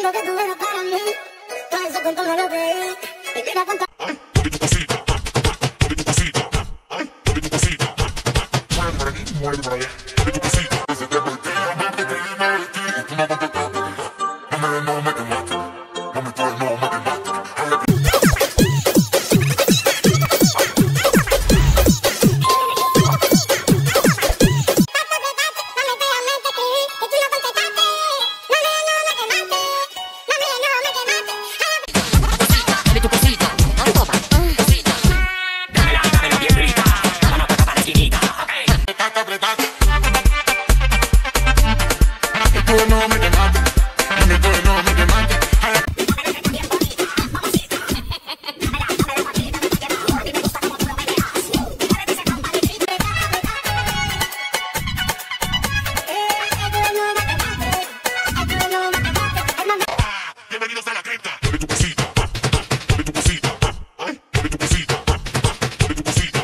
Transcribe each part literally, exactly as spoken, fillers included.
lo que tú eras para mí. Todo ese cuento me lo creí. Y mira cuánto. Ay, dame tu cosita. Dame tu cosita. Ay, dame tu cosita. Muerde por aquí, muerde por allá. Dame tu cosita. Desde que voltea, no te creí, me vestí. Y tú no contestaste. No me no me quemaste. No me puedes, no me quemaste. Bienvenidos a la cripta. Dame tu cosita. Dame tu cosita. Ay, dame tu cosita. Dame tu cosita.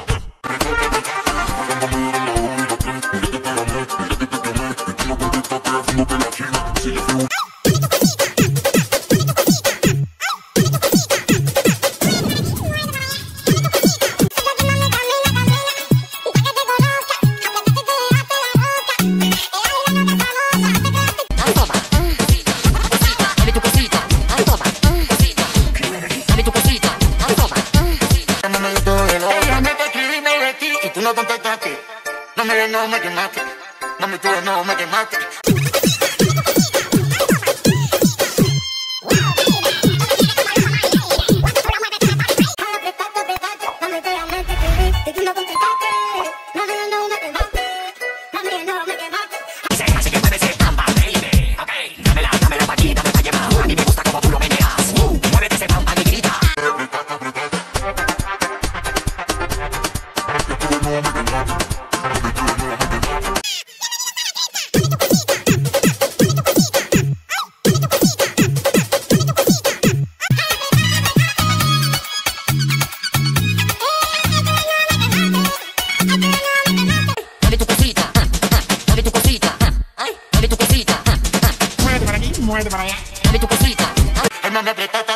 Tú no contestaste, no me no me quemaste, no me tuve, no me quemaste. Así que mueve ese pampa, baby, ok, dámela, dámela pa' aquí, dame pa' llevar. A mí me gusta como tú lo meneas, uh, muévete ese pampa, negrita. Dame tu cosita, dame tu cosita, ay, dame tu cosita, muerde por aquí, muerde por allá, dame tu cosita, ay, no me apretaste.